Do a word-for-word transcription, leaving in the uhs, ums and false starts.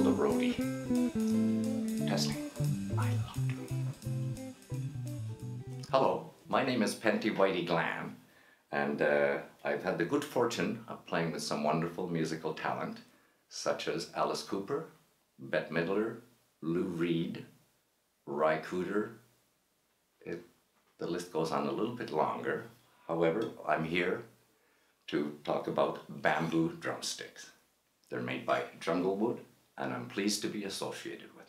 also the roadie. Testing. I love doing. Hello, my name is Whitey Glan, and uh, I've had the good fortune of playing with some wonderful musical talent, such as Alice Cooper, Bette Midler, Lou Reed, Ry Cooder. It, the list goes on a little bit longer. However, I'm here to talk about bamboo drumsticks. They're made by Junglewood, and I'm pleased to be associated with them.